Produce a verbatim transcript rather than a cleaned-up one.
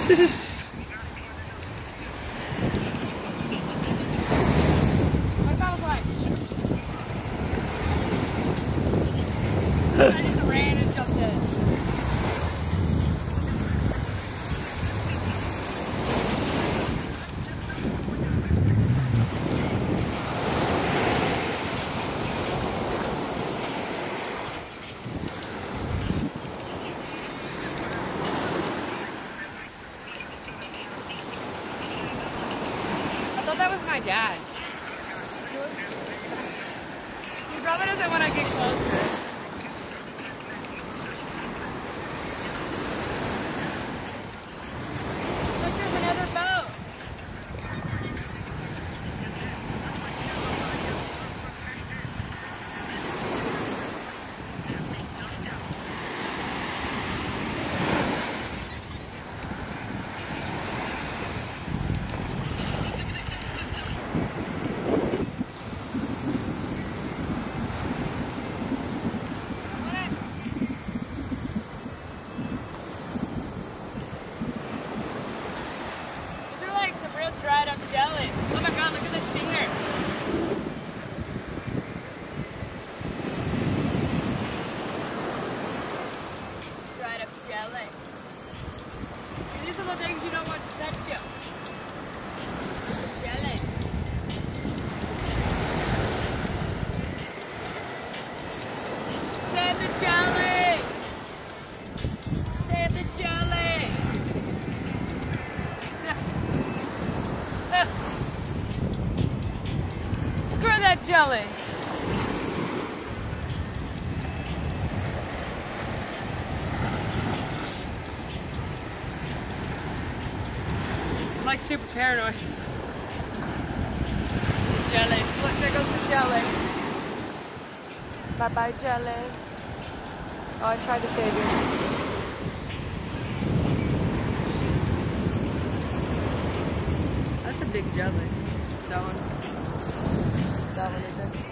What about like? I just ran and jumped in. I thought that was my dad. He probably doesn't want to get closer. Look, there's another boat. Dried up jelly. Oh my god, look at this stinger. Dried up jelly. These are the things you don't want to touch you. Jelly. Save the jelly. Save the jelly. Screw that jelly. I'm like super paranoid. Jelly. Look, there goes the jelly. Bye bye, jelly. Oh, I tried to save you. That's a big jelly. That one. That one is it.